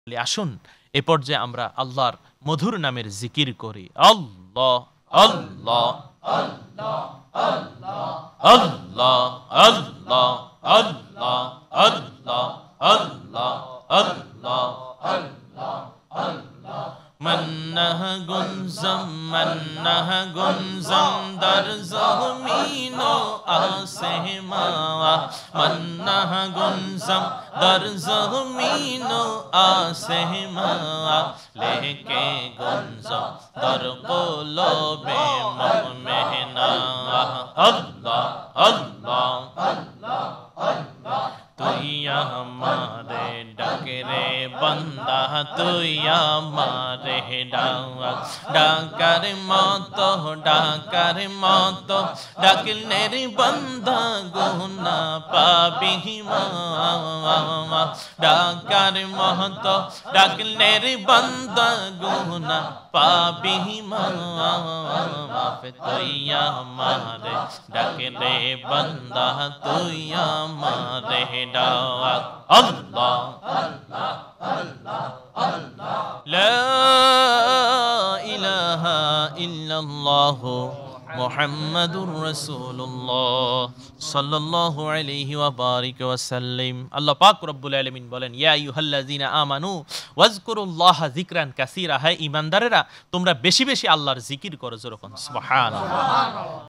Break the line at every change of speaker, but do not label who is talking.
আসুন এ পর্যায়ে আমরা আল্লাহর মধুর নামের জিকির করি। আল্লাহ আল্লাহ আল্লাহ আল্লাহ আল্লাহ আল্লাহ আল্লাহ আল্লাহ আল্লাহ আল্লাহ আল্লাহ আল্লাহ মন্নাহ গুনজম দর জমিনো আসেমা মন্নাহ গুনজম দর জমিনো আসেমা লেকে গুনজম দর কলবে মুমিনা আল্লাহ আল্লাহ আল্লাহ আল্লাহ তুই আমারে ডাকে রে বান্দা তুই আমারে ডাকার মতো ডাকলে রে বান্দা গুনা পাবি মা ডাকার মতো ডাকলে রে বান্দা গুনা পাবি মা তুই আমারে ডাকে রে বান্দা তুই আমারে ডাক আল্লাহ আল্লাহ আল্লাহ আল্লাহ লা ইলাহা ইল্লাল্লাহ মুহাম্মাদুর রাসূলুল্লাহ সাল্লাল্লাহু আলাইহি ওয়া বারিক ওয়া সাল্লাম। আল্লাহ পাক রব্বুল আলামিন বলেন, ইয়া আইয়ুহাল্লাযিনা আমানু ওয়াজকুরুল্লাহা যিকরান কাসীরা, হে ঈমানদারেরা তোমরা বেশি বেশি আল্লাহর জিকির করো। যেরকম সুবহানাল্লাহ।